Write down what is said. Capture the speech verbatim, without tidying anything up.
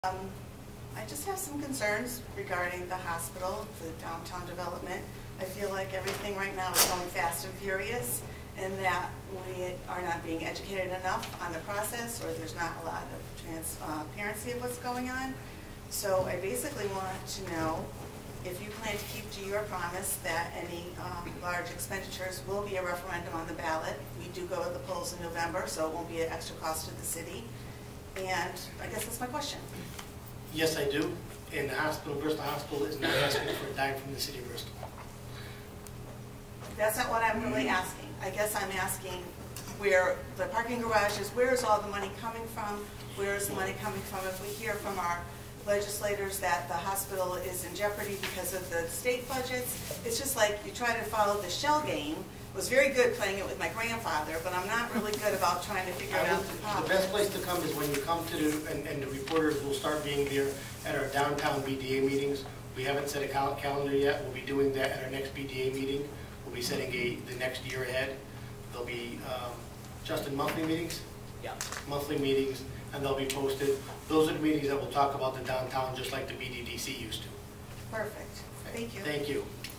Um, I just have some concerns regarding the hospital, the downtown development. I feel like everything right now is going fast and furious, and that we are not being educated enough on the process, or there's not a lot of transparency of what's going on. So I basically want to know if you plan to keep to your promise that any um, large expenditures will be a referendum on the ballot. We do go to the polls in November, so it won't be an extra cost to the city. And I guess that's my question. Yes, I do. And the hospital, Bristol Hospital, is not asking for a dime from the city of Bristol. That's not what I'm really asking. I guess I'm asking where the parking garages, where is all the money coming from? Where is the money coming from? If we hear from our legislators that the hospital is in jeopardy because of the state budgets, it's just like you try to follow the shell game. It was very good playing it with my grandfather, but I'm not really good about trying to figure out the problem. The best place to come is when you come to, the, and, and the reporters will start being there at our downtown B D A meetings. We haven't set a cal calendar yet. We'll be doing that at our next B D A meeting. We'll be setting a, the next year ahead. There'll be, um, Justin, monthly meetings? Yeah. Monthly meetings, and they'll be posted. Those are the meetings that will talk about the downtown just like the B D D C used to. Perfect. Thank you. Thank you.